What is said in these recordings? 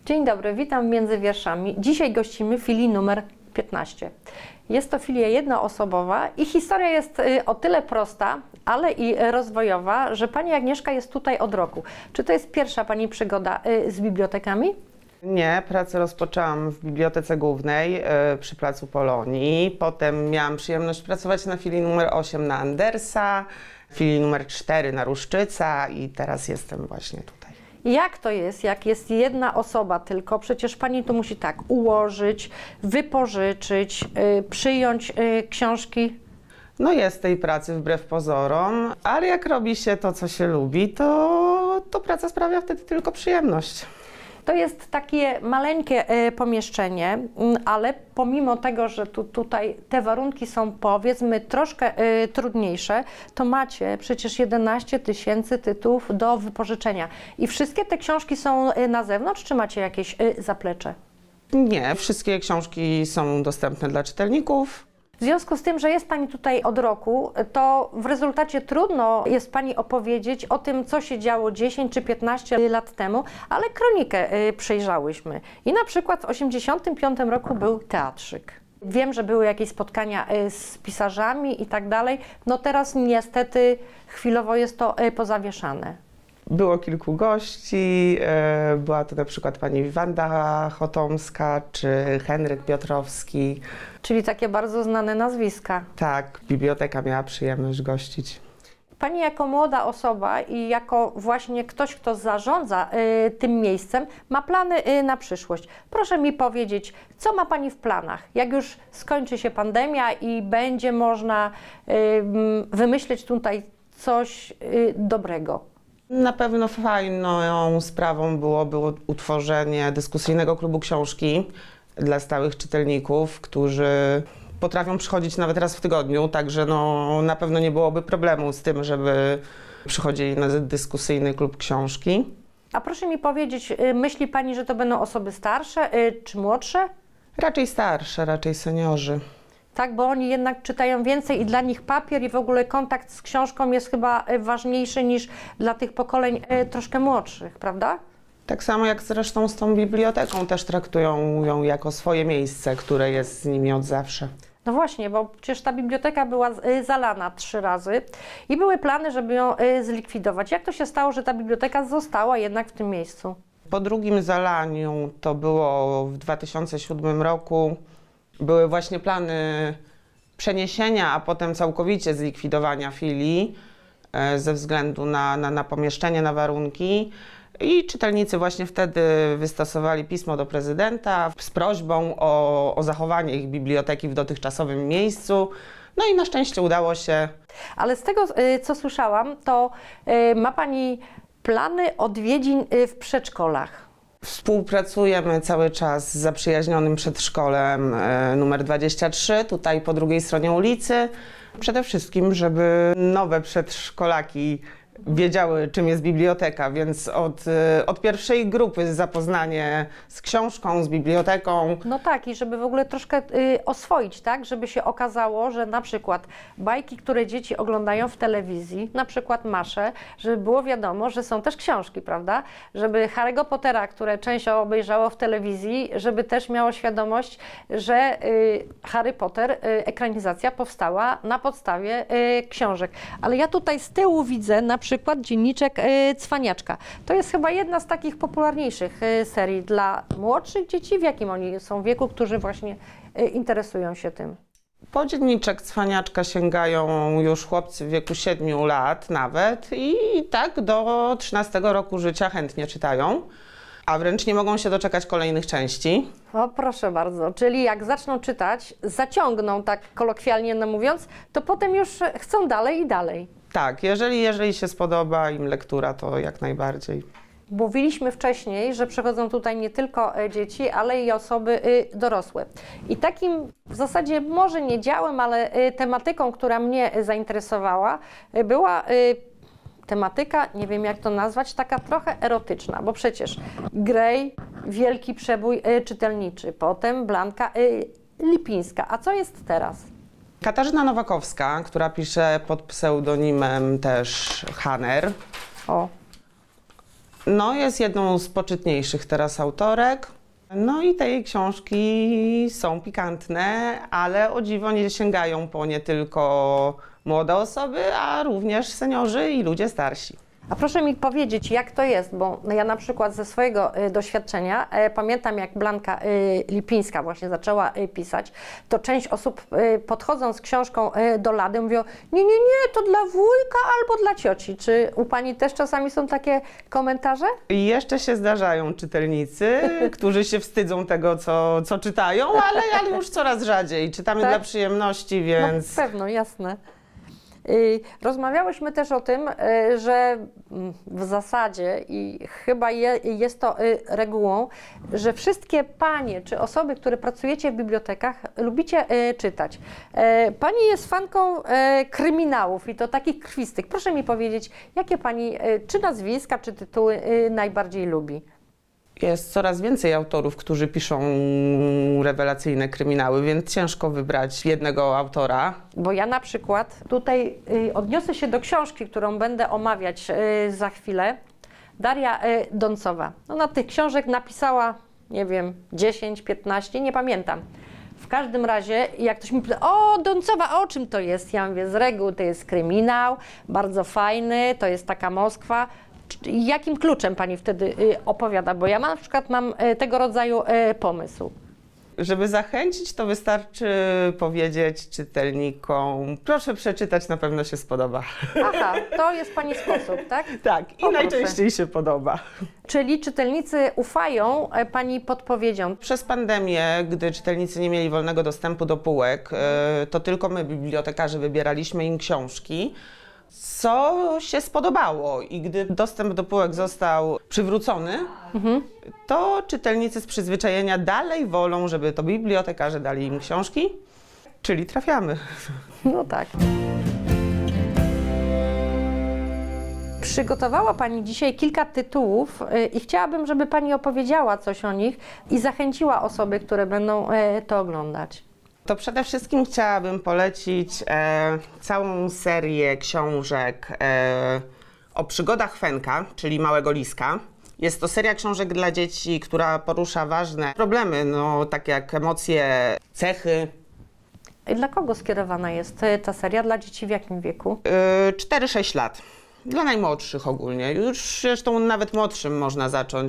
Dzień dobry, witam między wierszami. Dzisiaj gościmy filii numer 15. Jest to filia jednoosobowa i historia jest o tyle prosta, ale i rozwojowa, że pani Agnieszka jest tutaj od roku. Czy to jest pierwsza pani przygoda z bibliotekami? Nie, pracę rozpoczęłam w Bibliotece Głównej przy Placu Polonii. Potem miałam przyjemność pracować na filii numer 8 na Andersa, filii numer 4 na Ruszczyca i teraz jestem właśnie tutaj. Jak to jest, jak jest jedna osoba tylko? Przecież pani to musi tak ułożyć, wypożyczyć, przyjąć książki. No jest tej pracy wbrew pozorom, ale jak robi się to, co się lubi, to praca sprawia wtedy tylko przyjemność. To jest takie maleńkie pomieszczenie, ale pomimo tego, że tutaj te warunki są powiedzmy troszkę trudniejsze, to macie przecież 11 000 tytułów do wypożyczenia. I wszystkie te książki są na zewnątrz, czy macie jakieś zaplecze? Nie, wszystkie książki są dostępne dla czytelników. W związku z tym, że jest pani tutaj od roku, to w rezultacie trudno jest pani opowiedzieć o tym, co się działo 10 czy 15 lat temu, ale kronikę przejrzałyśmy. I na przykład w 1985 roku był teatrzyk. Wiem, że były jakieś spotkania z pisarzami i tak dalej. No teraz niestety chwilowo jest to pozawieszane. Było kilku gości, była to na przykład pani Wanda Chotomska czy Henryk Piotrowski. Czyli takie bardzo znane nazwiska. Tak, biblioteka miała przyjemność gościć. Pani jako młoda osoba i jako właśnie ktoś, kto zarządza tym miejscem, ma plany na przyszłość. Proszę mi powiedzieć, co ma pani w planach? Jak już skończy się pandemia i będzie można wymyśleć tutaj coś dobrego? Na pewno fajną sprawą byłoby utworzenie dyskusyjnego klubu książki dla stałych czytelników, którzy potrafią przychodzić nawet raz w tygodniu, także na pewno nie byłoby problemu z tym, żeby przychodzili na dyskusyjny klub książki. A proszę mi powiedzieć, myśli pani, że to będą osoby starsze czy młodsze? Raczej starsze, raczej seniorzy. Tak, bo oni jednak czytają więcej i dla nich papier i w ogóle kontakt z książką jest chyba ważniejszy niż dla tych pokoleń troszkę młodszych, prawda? Tak samo jak zresztą z tą biblioteką, też traktują ją jako swoje miejsce, które jest z nimi od zawsze. No właśnie, bo przecież ta biblioteka była zalana 3 razy i były plany, żeby ją zlikwidować. Jak to się stało, że ta biblioteka została jednak w tym miejscu? Po drugim zalaniu, to było w 2007 roku, były właśnie plany przeniesienia, a potem całkowicie zlikwidowania filii ze względu na pomieszczenie, na warunki. I czytelnicy właśnie wtedy wystosowali pismo do prezydenta z prośbą o zachowanie ich biblioteki w dotychczasowym miejscu. No i na szczęście udało się. Ale z tego, co słyszałam, to ma pani plany odwiedzin w przedszkolach. Współpracujemy cały czas z zaprzyjaźnionym przedszkolem numer 23, tutaj po drugiej stronie ulicy. Przede wszystkim, żeby nowe przedszkolaki wiedziały, czym jest biblioteka, więc od pierwszej grupy zapoznanie z książką, z biblioteką. No tak, i żeby w ogóle troszkę oswoić, tak, żeby się okazało, że na przykład bajki, które dzieci oglądają w telewizji, na przykład Masze, żeby było wiadomo, że są też książki, prawda? Żeby Harry'ego Pottera, które część obejrzało w telewizji, żeby też miało świadomość, że Harry Potter, ekranizacja powstała na podstawie książek. Ale ja tutaj z tyłu widzę na przykład dzienniczek Cwaniaczka. To jest chyba jedna z takich popularniejszych serii dla młodszych dzieci. W jakim oni są wieku, którzy właśnie interesują się tym? Po dzienniczek Cwaniaczka sięgają już chłopcy w wieku 7 lat nawet i tak do 13 roku życia chętnie czytają, a wręcz nie mogą się doczekać kolejnych części. O, proszę bardzo, czyli jak zaczną czytać, zaciągną, tak kolokwialnie mówiąc, to potem już chcą dalej i dalej. Tak, jeżeli się spodoba im lektura, to jak najbardziej. Mówiliśmy wcześniej, że przychodzą tutaj nie tylko dzieci, ale i osoby dorosłe. I takim w zasadzie może nie działem, ale tematyką, która mnie zainteresowała, była tematyka, nie wiem jak to nazwać, taka trochę erotyczna, bo przecież Grey, wielki przebój czytelniczy, potem Blanka Lipińska. A co jest teraz? Katarzyna Nowakowska, która pisze pod pseudonimem też Hanner. O. No, jest jedną z poczytniejszych teraz autorek. No i te jej książki są pikantne, ale o dziwo nie sięgają po nie tylko młode osoby, a również seniorzy i ludzie starsi. A proszę mi powiedzieć, jak to jest, bo ja na przykład ze swojego doświadczenia pamiętam, jak Blanka Lipińska właśnie zaczęła pisać, to część osób podchodząc z książką do lady mówią, nie, to dla wujka albo dla cioci. Czy u Pani też czasami są takie komentarze? I jeszcze się zdarzają czytelnicy, którzy się wstydzą tego, co czytają, ale już coraz rzadziej. Czytamy Tak? dla przyjemności, więc... No, pewno, jasne. Rozmawiałyśmy też o tym, że w zasadzie i chyba jest to regułą, że wszystkie panie czy osoby, które pracujecie w bibliotekach, lubicie czytać. Pani jest fanką kryminałów i to takich krwistych. Proszę mi powiedzieć, jakie Pani czy nazwiska, czy tytuły najbardziej lubi? Jest coraz więcej autorów, którzy piszą rewelacyjne kryminały, więc ciężko wybrać jednego autora. Bo ja na przykład tutaj odniosę się do książki, którą będę omawiać za chwilę. Daria Doncowa. Ona tych książek napisała, nie wiem, 10, 15, nie pamiętam. W każdym razie, jak ktoś mi pyta, o Doncowa, o czym to jest? Ja mówię, z reguły to jest kryminał, bardzo fajny, to jest taka Moskwa. Jakim kluczem Pani wtedy opowiada? Bo ja na przykład mam tego rodzaju pomysł. Żeby zachęcić, to wystarczy powiedzieć czytelnikom, proszę przeczytać, na pewno się spodoba. Aha, to jest Pani sposób, tak? Tak, i najczęściej się podoba. Czyli czytelnicy ufają Pani podpowiedziom. Przez pandemię, gdy czytelnicy nie mieli wolnego dostępu do półek, to tylko my, bibliotekarze, wybieraliśmy im książki, co się spodobało. I gdy dostęp do półek został przywrócony, to czytelnicy z przyzwyczajenia dalej wolą, żeby to bibliotekarze dali im książki, czyli trafiamy. No tak. Przygotowała Pani dzisiaj kilka tytułów i chciałabym, żeby Pani opowiedziała coś o nich i zachęciła osoby, które będą to oglądać. To przede wszystkim chciałabym polecić całą serię książek o przygodach Fenka, czyli Małego Liska. Jest to seria książek dla dzieci, która porusza ważne problemy, no, takie jak emocje, cechy. I dla kogo skierowana jest ta seria? Dla dzieci w jakim wieku? 4-6 lat. Dla najmłodszych ogólnie. Już zresztą nawet młodszym można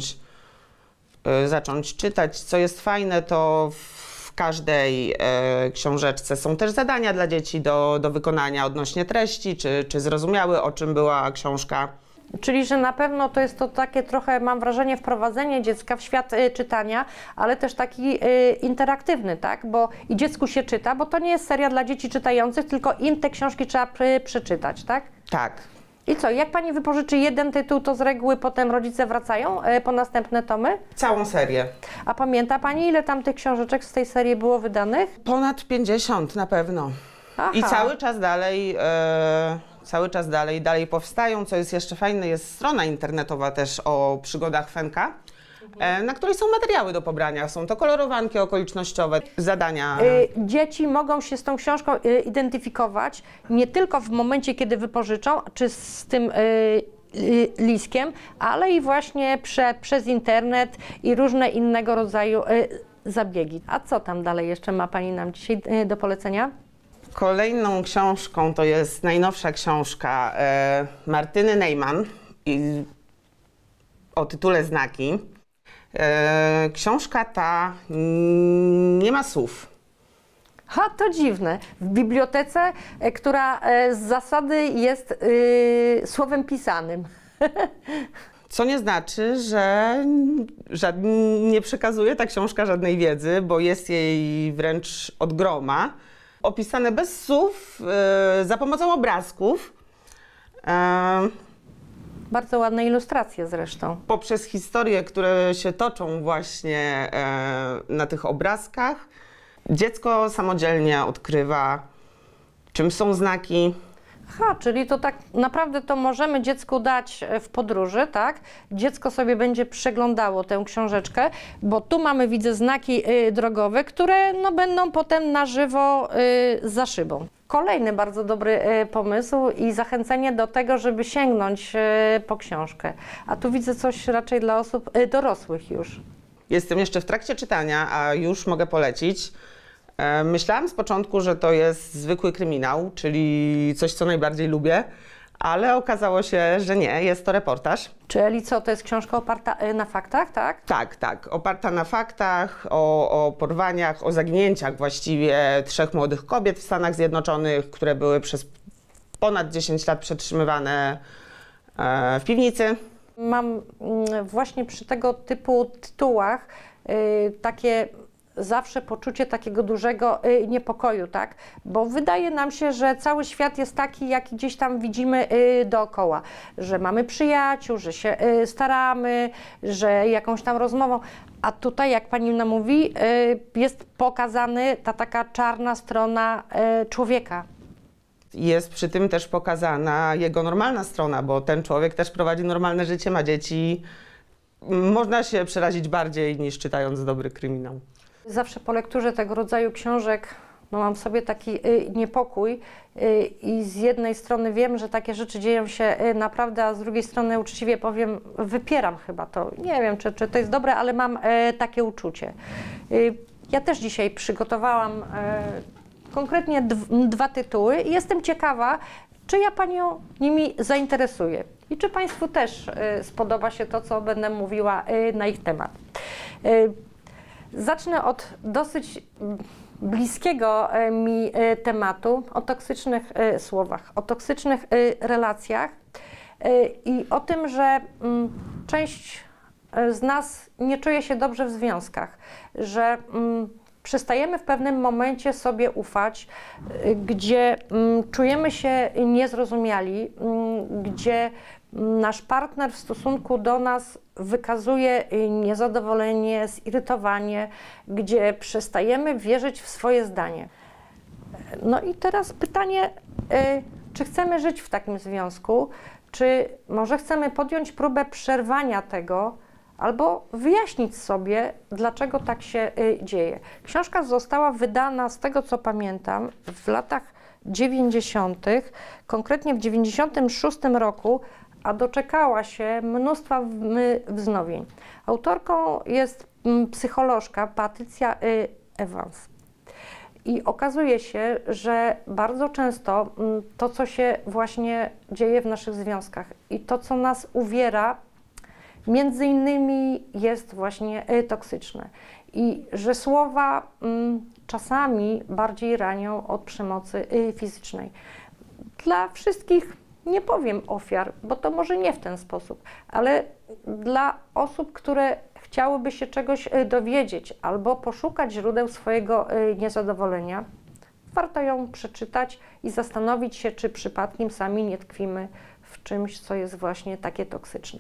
zacząć czytać. Co jest fajne, to w każdej książeczce są też zadania dla dzieci do wykonania odnośnie treści, czy zrozumiały, o czym była książka. Czyli, że na pewno to jest to takie trochę, mam wrażenie, wprowadzenie dziecka w świat czytania, ale też taki interaktywny, tak? Bo i dziecku się czyta, bo to nie jest seria dla dzieci czytających, tylko im te książki trzeba przeczytać, tak? Tak. I co, jak Pani wypożyczy jeden tytuł, to z reguły potem rodzice wracają po następne tomy? Całą serię. A pamięta Pani, ile tam tych książeczek z tej serii było wydanych? Ponad 50 na pewno. Aha. I cały czas dalej powstają. Co jest jeszcze fajne, jest strona internetowa też o przygodach Fenka, na której są materiały do pobrania. Są to kolorowanki okolicznościowe, zadania. Dzieci mogą się z tą książką identyfikować nie tylko w momencie, kiedy wypożyczą, czy z tym liskiem, ale i właśnie przez internet i różne innego rodzaju zabiegi. A co tam dalej jeszcze ma Pani nam dzisiaj do polecenia? Kolejną książką to jest najnowsza książka Martyny Nejman o tytule Znaki. Książka ta nie ma słów. Ha, to dziwne. W bibliotece, która z zasady jest słowem pisanym. Co nie znaczy, że nie przekazuje ta książka żadnej wiedzy, bo jest jej wręcz od groma. Opisane bez słów, za pomocą obrazków. Bardzo ładne ilustracje zresztą. Poprzez historie, które się toczą właśnie na tych obrazkach, dziecko samodzielnie odkrywa, czym są znaki. Aha, czyli to tak naprawdę to możemy dziecku dać w podróży, tak? Dziecko sobie będzie przeglądało tę książeczkę, bo tu mamy, widzę, znaki drogowe, które no, będą potem na żywo za szybą. kolejny bardzo dobry pomysł i zachęcenie do tego, żeby sięgnąć po książkę. A tu widzę coś raczej dla osób dorosłych już. Jestem jeszcze w trakcie czytania, a już mogę polecić. Myślałam z początku, że to jest zwykły kryminał, czyli coś, co najbardziej lubię, ale okazało się, że nie, jest to reportaż. Czyli co, to jest książka oparta na faktach, tak? Tak, oparta na faktach, o porwaniach, o zaginięciach właściwie 3 młodych kobiet w Stanach Zjednoczonych, które były przez ponad 10 lat przetrzymywane w piwnicy. Mam właśnie przy tego typu tytułach takie zawsze poczucie takiego dużego niepokoju, tak? Bo wydaje nam się, że cały świat jest taki, jaki gdzieś tam widzimy dookoła, że mamy przyjaciół, że się staramy, że jakąś tam rozmową, a tutaj, jak pani nam mówi, jest pokazany ta taka czarna strona człowieka. Jest przy tym też pokazana jego normalna strona, bo ten człowiek też prowadzi normalne życie, ma dzieci. Można się przerazić bardziej niż czytając dobry kryminał. Zawsze po lekturze tego rodzaju książek mam w sobie taki niepokój i z jednej strony wiem, że takie rzeczy dzieją się naprawdę, a z drugiej strony uczciwie powiem, wypieram chyba to. Nie wiem, czy to jest dobre, ale mam takie uczucie. Ja też dzisiaj przygotowałam konkretnie 2 tytuły i jestem ciekawa, czy ja Panią nimi zainteresuję i czy Państwu też spodoba się to, co będę mówiła na ich temat. Zacznę od dosyć bliskiego mi tematu, o toksycznych słowach, o toksycznych relacjach i o tym, że część z nas nie czuje się dobrze w związkach, że przestajemy w pewnym momencie sobie ufać, gdzie czujemy się niezrozumiali, gdzie nasz partner w stosunku do nas wykazuje niezadowolenie, zirytowanie, gdzie przestajemy wierzyć w swoje zdanie. No i teraz pytanie, czy chcemy żyć w takim związku, czy może chcemy podjąć próbę przerwania tego, albo wyjaśnić sobie, dlaczego tak się dzieje. Książka została wydana, z tego co pamiętam, w latach 90., konkretnie w 96 roku, a doczekała się mnóstwa wznowień. Autorką jest psycholożka Patrycja Evans. I okazuje się, że bardzo często to, co się właśnie dzieje w naszych związkach i to, co nas uwiera, między innymi jest właśnie toksyczne. I że słowa czasami bardziej ranią od przemocy fizycznej. Dla wszystkich, nie powiem ofiar, bo to może nie w ten sposób, ale dla osób, które chciałyby się czegoś dowiedzieć albo poszukać źródeł swojego niezadowolenia, warto ją przeczytać i zastanowić się, czy przypadkiem sami nie tkwimy w czymś, co jest właśnie takie toksyczne.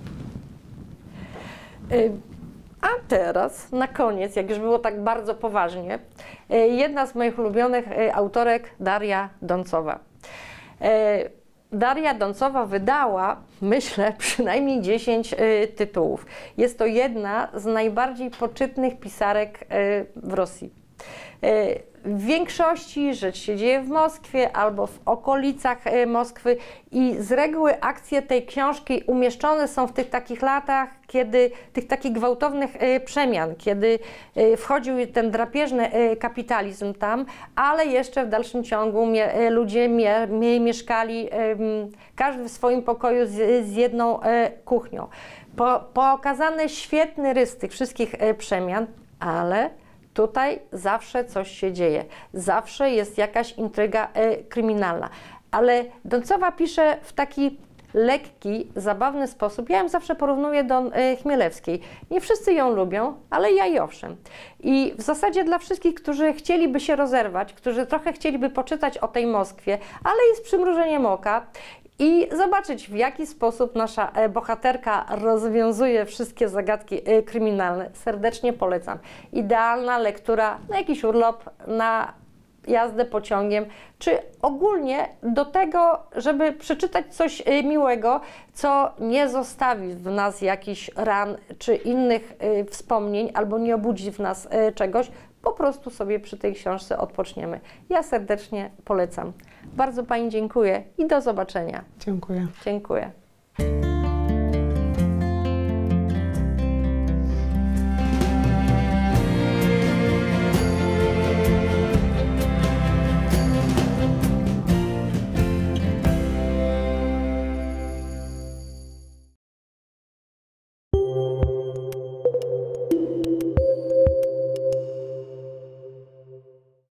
A teraz, na koniec, jak już było tak bardzo poważnie, jedna z moich ulubionych autorek, Daria Doncowa. Daria Doncowa wydała, myślę, przynajmniej 10 tytułów. Jest to jedna z najbardziej poczytnych pisarek w Rosji. W większości rzecz się dzieje w Moskwie albo w okolicach Moskwy i z reguły akcje tej książki umieszczone są w tych takich latach, kiedy tych takich gwałtownych przemian, kiedy wchodził ten drapieżny kapitalizm tam, ale jeszcze w dalszym ciągu ludzie mieszkali każdy w swoim pokoju z jedną kuchnią. Pokazany świetny rys tych wszystkich przemian, ale tutaj zawsze coś się dzieje, zawsze jest jakaś intryga kryminalna, ale Doncowa pisze w taki lekki, zabawny sposób. Ja ją zawsze porównuję do Chmielewskiej. Nie wszyscy ją lubią, ale ja i owszem. I w zasadzie dla wszystkich, którzy chcieliby się rozerwać, którzy trochę chcieliby poczytać o tej Moskwie, ale i z przymrużeniem oka, i zobaczyć, w jaki sposób nasza bohaterka rozwiązuje wszystkie zagadki kryminalne. Serdecznie polecam. Idealna lektura na jakiś urlop, na jazdę pociągiem, czy ogólnie do tego, żeby przeczytać coś miłego, co nie zostawi w nas jakichś ran czy innych wspomnień, albo nie obudzi w nas czegoś. po prostu sobie przy tej książce odpoczniemy. Ja serdecznie polecam. Bardzo Pani dziękuję i do zobaczenia. Dziękuję. Dziękuję.